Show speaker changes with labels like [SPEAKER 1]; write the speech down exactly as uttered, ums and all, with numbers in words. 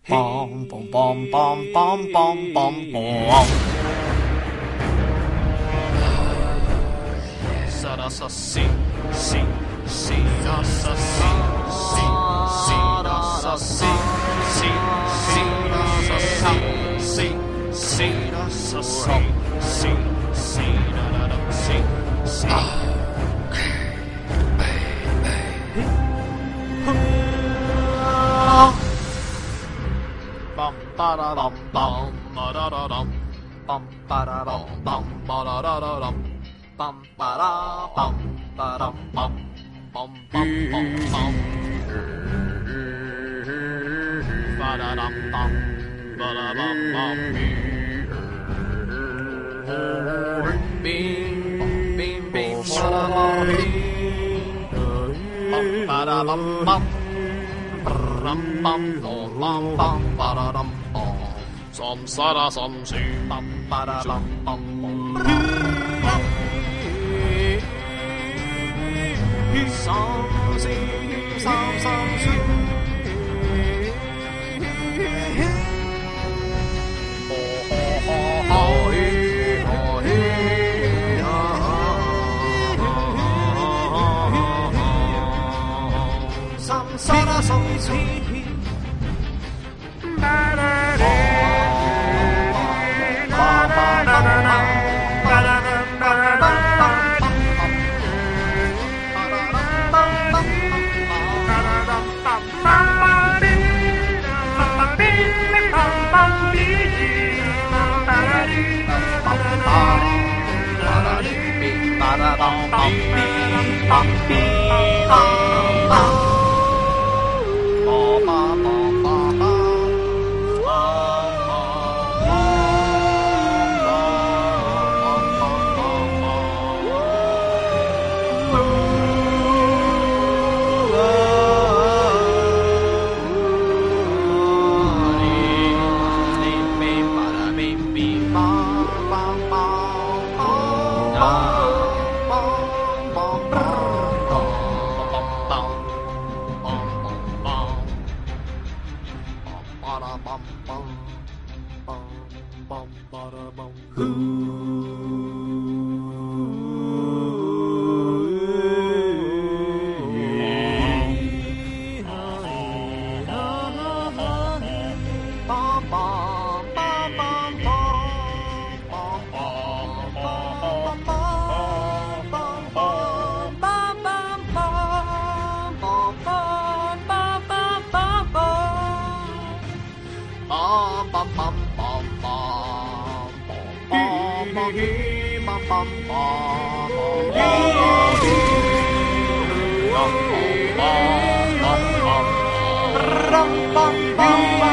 [SPEAKER 1] Bom bom bom bom bom bom bom bom. Sa da sa si si si da sa si si si da sa si si si da sa si si si da sa si si si da da da si si. Bum ba da dum bum ba da da dum bum ba da dum bum ba da da da dum bum ba da bum ba dum bum bum bum bum bum ba da dum bum ba da bum bum bing bing bing ba da bum bum ba da bum bum ram bum bum bum ba da dum bum som sa da som si bum ba da bum bum som si som som si ho ho ho hi ho hi ha som sa da som si ba da da ba ba da da da ba da da ba da da bum bum bum